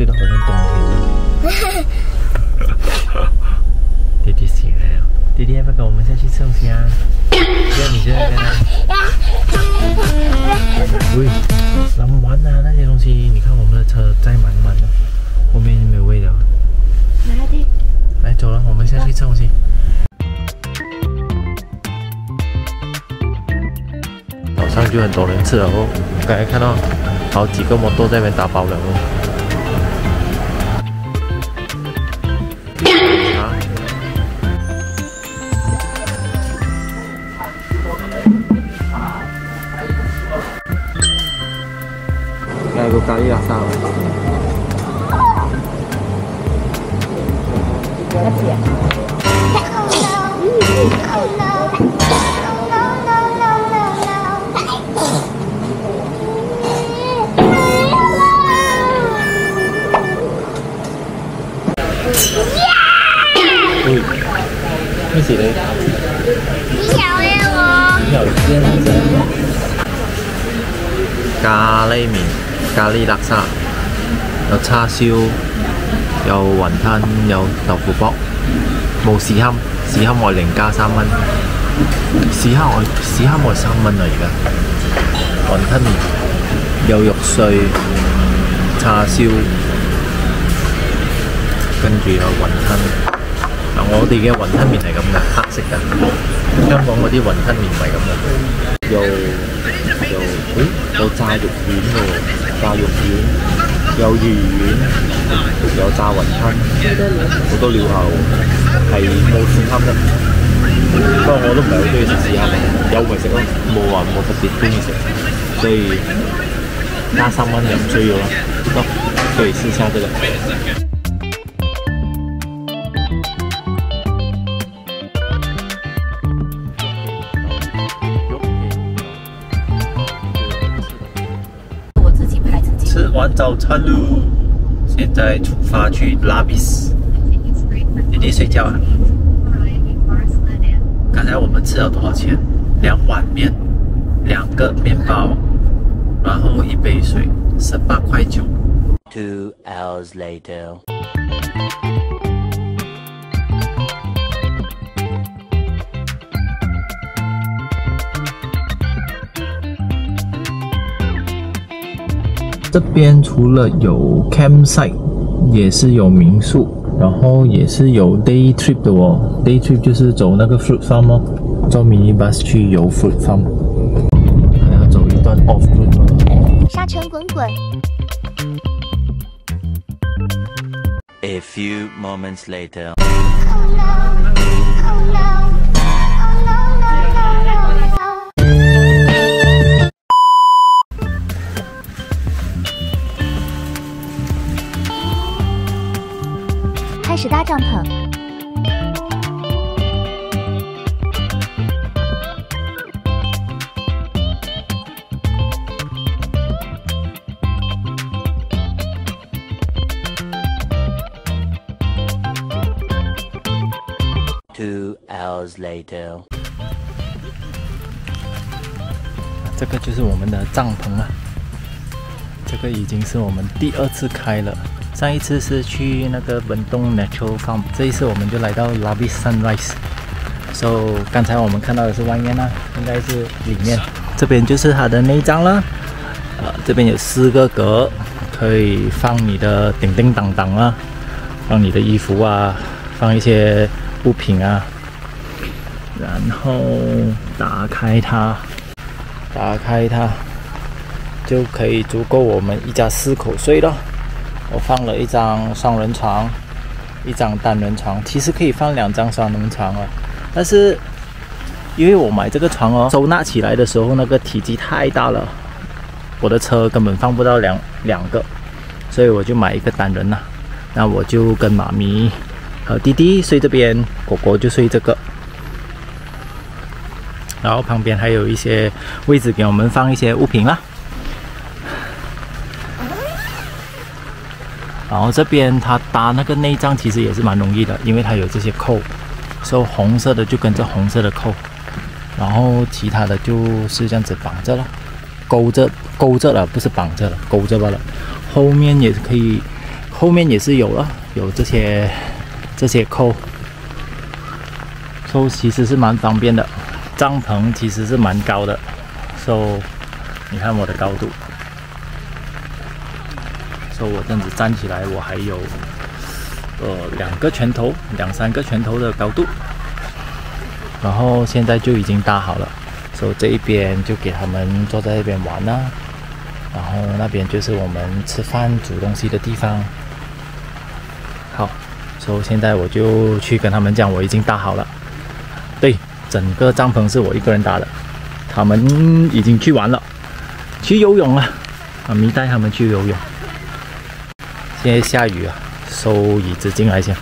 睡得好像冬天的。弟弟醒来了，弟弟要不要跟我们下去吃东西啊？要你就在跟他。喂，咱们玩啊那些东西，你看我们的车载满满的，后面没有味了。 来弟， 来走了，我们下去吃东西。早上就很多人吃了哦，刚才看到好几个摩托在那边打包了哦。来个咖喱拉沙。咩事你？咖喱麵、咖喱叻沙，有叉燒，有雲吞，有豆腐卜，冇屎蝦，屎蝦外另加3蚊，屎蝦外3蚊啊而家。雲吞麵有肉碎、叉燒，跟住有雲吞。嗱，我哋嘅雲吞麵係咁嘅，黑色嘅。香港嗰啲雲吞麵唔係咁嘅，有炸肉丸喎，炸肉丸，有魚丸，有炸雲吞，好多料後係冇屎蝦嘅。不過我都唔係好中意食屎蝦，有咪食咯，冇特別中意食，所以加3蚊就唔需要啦。得，可以試下這個。吃完早餐喽，现在出发去拉比斯。弟弟睡觉啊？刚才我们吃了多少钱？2碗面，2个面包，然后1杯水，18.9块。2 hours later。这边除了有 campsite， 也是有民宿，然后也是有 day trip 的哦。day trip 就是走那个 fruit farm 哦，坐 mini bus 去游 fruit farm， 还要走一段 off road。 沙尘滚滚。 A few moments later。 开始搭帐篷。 2 hours later。 这个就是我们的帐篷了，这个已经是我们第2次开了。上一次是去那个本洞 Natural Farm， 这一次我们就来到 Labis Sunrise。So 刚才我们看到的是外面啦，应该是里面。这边就是它的内帐了。这边有4个格，可以放你的叮叮当当啊，放你的衣服啊，放一些物品啊。然后打开它就可以足够我们一家4口睡了。我放了1张双人床，1张单人床，其实可以放2张双人床啊。但是因为我买这个床哦，收纳起来的时候那个体积太大了，我的车根本放不到两个，所以我就买一个单人啦。那我就跟妈咪和弟弟睡这边，果果就睡这个。然后旁边还有一些位置给我们放一些物品啦。然后这边它搭那个内帐其实也是蛮容易的，因为它有这些扣，所以红色的就跟着红色的扣，然后其他的就是这样子绑着了，勾着了，不是绑着了，勾着罢了。后面也可以后面也是有了，有这些扣，所以其实是蛮方便的。帐篷其实是蛮高的，所以你看我的高度，所以我这样子站起来，我还有2个拳头、2、3个拳头的高度。然后现在就已经搭好了，所以这一边就给他们坐在那边玩啦，然后那边就是我们吃饭煮东西的地方。好，所以现在我就去跟他们讲我已经搭好了。对，整个帐篷是我一个人搭的，他们已经去玩了，去游泳了。妈咪带他们去游泳。现在下雨啊，收椅子进来先。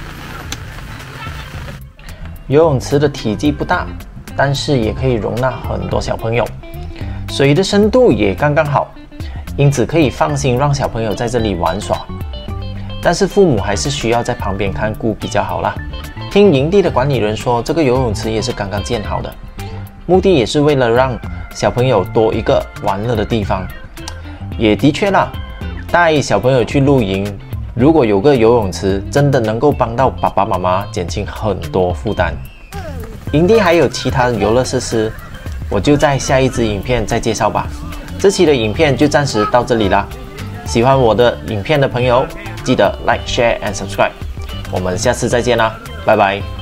游泳池的体积不大，但是也可以容纳很多小朋友，水的深度也刚刚好，因此可以放心让小朋友在这里玩耍。但是父母还是需要在旁边看顾比较好啦。听营地的管理人说，这个游泳池也是刚刚建好的，目的也是为了让小朋友多一个玩乐的地方。也的确啦，带小朋友去露营，如果有个游泳池，真的能够帮到爸爸妈妈减轻很多负担。营地还有其他游乐设施，我就在下一支影片再介绍吧。这期的影片就暂时到这里啦。喜欢我的影片的朋友，记得 Like、Share and Subscribe。我们下次再见啦，拜拜。